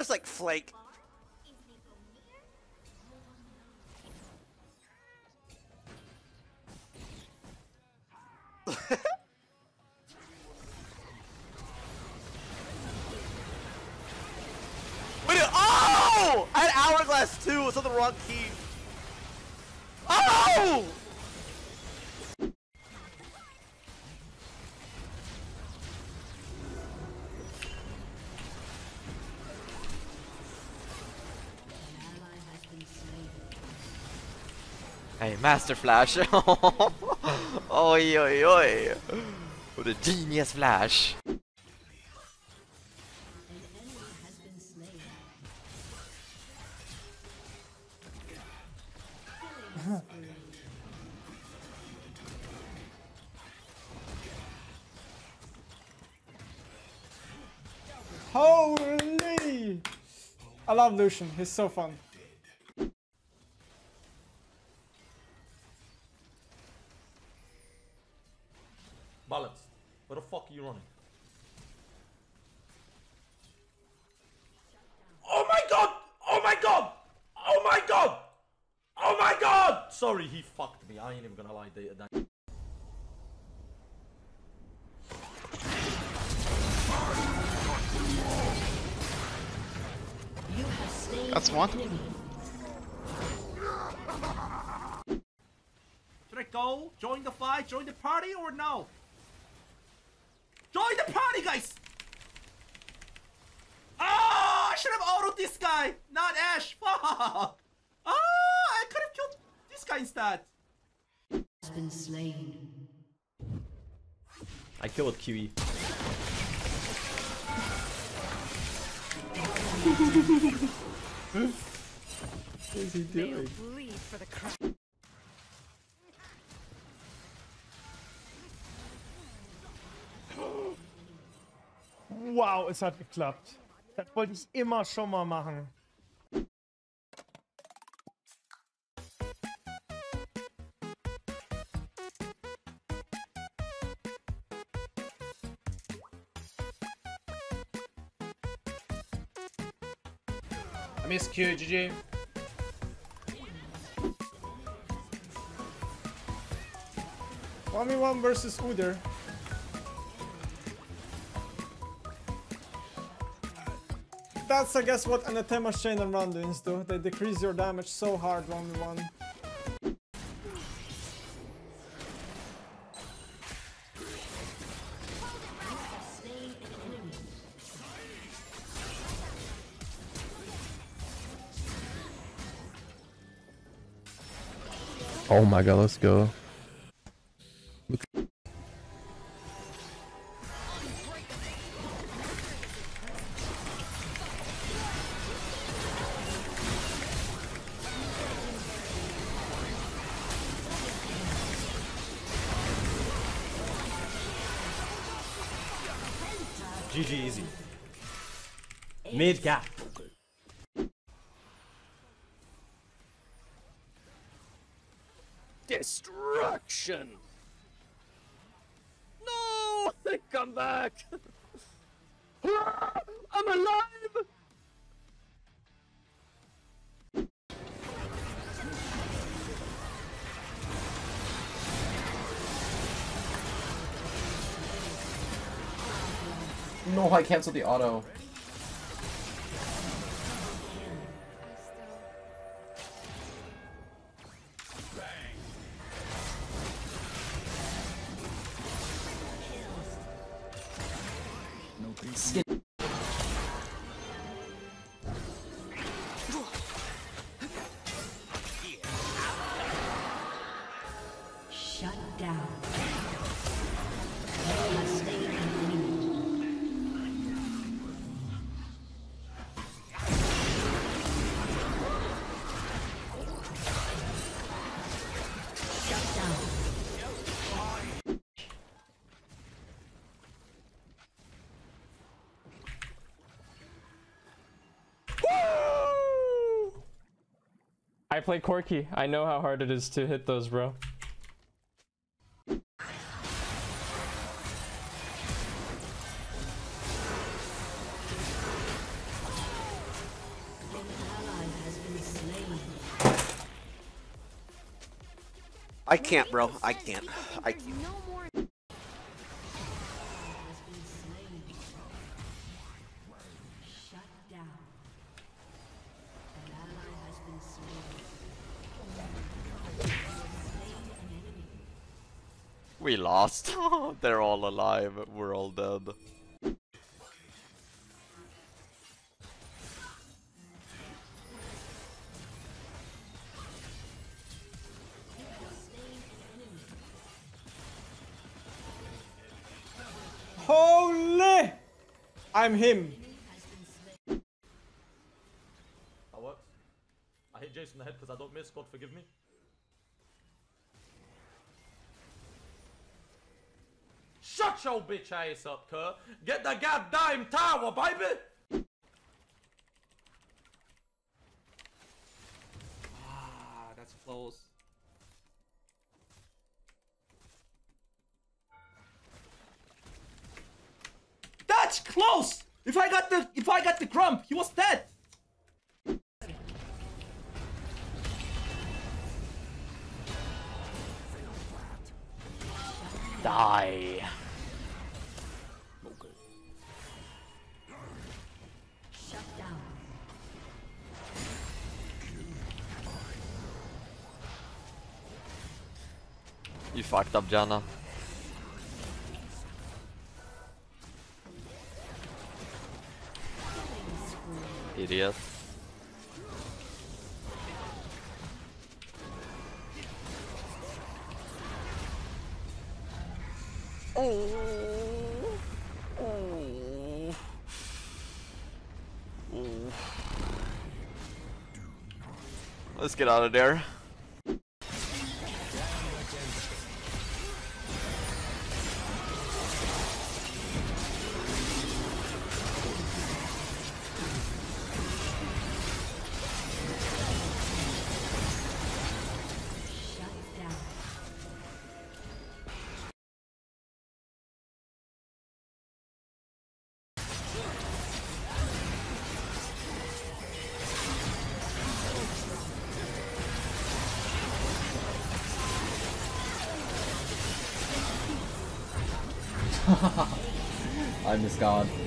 just like flake. Wait, oh! I had Hourglass too. It's on the wrong key. Oh! Hey, Master Flash. Oi, oi, oi. What a genius flash. Holy! I love Lucian, he's so fun. Balance. Where the fuck are you running? Oh my god! Oh my god! Oh my god! Oh my god! Sorry, he fucked me. I ain't even gonna lie. That's one. Should I go? Join the fight? Join the party or no? Join the party, guys! Oh, I should have autoed this guy, not Ashe. Fuck! Oh, I could have killed this guy instead. Has been slain. I killed QE. What is he doing? Wow, es hat geklappt. Das wollte ich immer schon mal machen. I miss Q, GG. One v one versus Udyr. That's, I guess, what Anathema's Chain and Ronduins do. They decrease your damage so hard 1v1. Oh my god, let's go. Look. GG easy. Mid gap. Destruction! No! Come back! I'm alive! No, I canceled the auto. Shut down. Has slain an enemy. Shut down. I play Corki. I know how hard it is to hit those, bro. I can't, bro. I can't. I can't. Shut down. An ally has been slain. We lost. They're all alive. We're all dead. Holy! I'm him. That works. I hit Jason in the head because I don't miss. God forgive me. Shut your bitch ass up, cuz. Get the goddamn tower, baby! Ah, that's close. That's close! If I got the grump, he was dead! Die. Shut down. You fucked up, Janna. Idiot. Let's get out of there. I miss God.